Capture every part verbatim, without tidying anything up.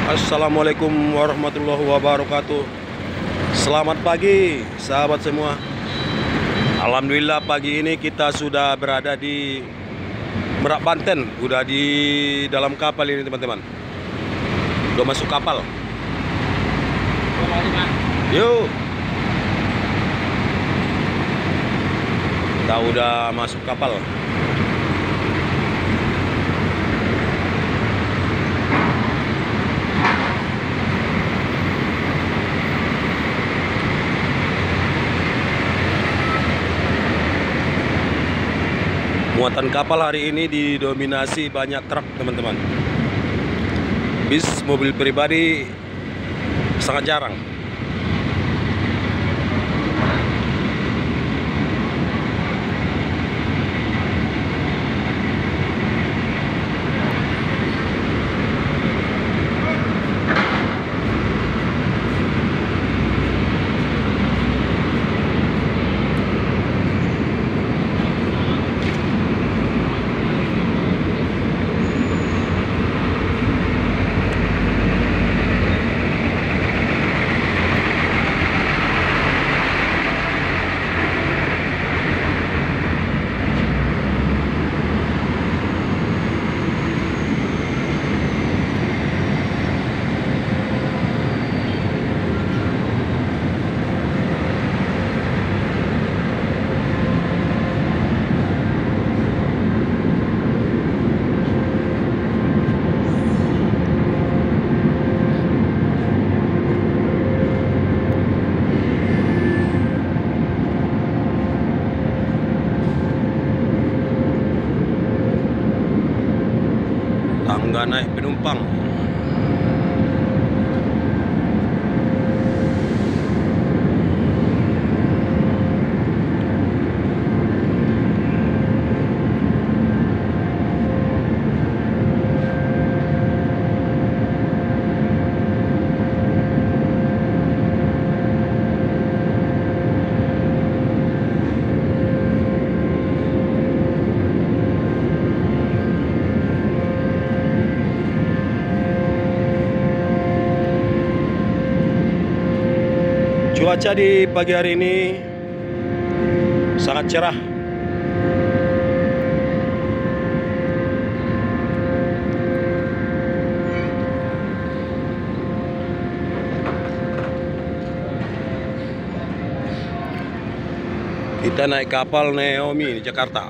Assalamualaikum warahmatullahi wabarakatuh. Selamat pagi sahabat semua. Alhamdulillah pagi ini kita sudah berada di Merak, Banten. Udah di dalam kapal ini teman-teman. Udah masuk kapal. Yuk. Kita udah masuk kapal. Muatan kapal hari ini didominasi banyak truk teman-teman. Bis mobil pribadi sangat jarang. Tangga naik penumpang. Cuaca di pagi hari ini sangat cerah. Kita naik kapal Naomi di Jakarta.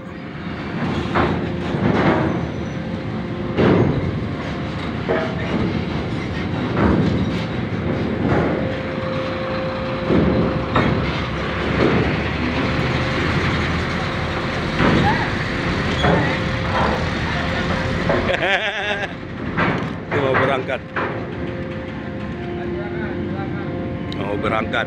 Mau berangkat. Mau berangkat.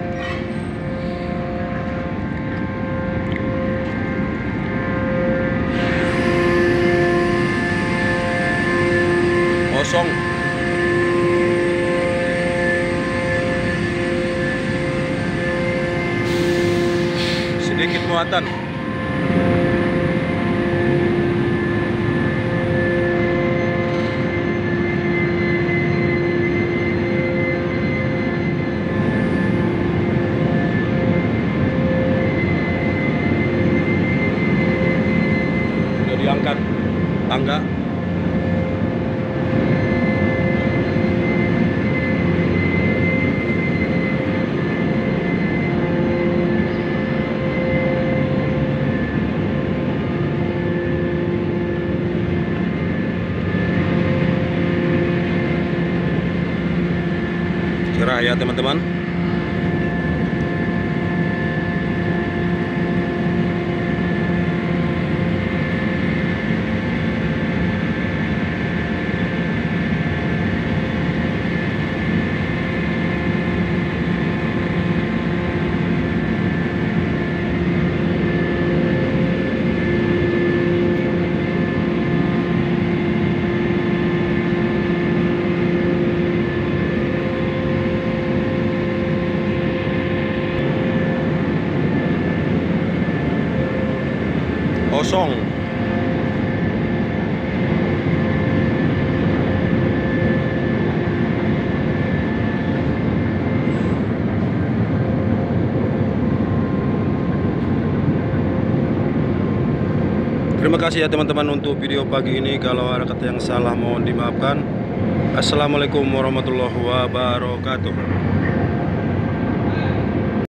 Kosong. Sedikit muatan. Diangkat tangga. Cerah ya teman-teman. Kosong. Terima kasih ya teman-teman untuk video pagi ini. Kalau ada kata yang salah mohon dimaafkan. Assalamualaikum warahmatullahi wabarakatuh.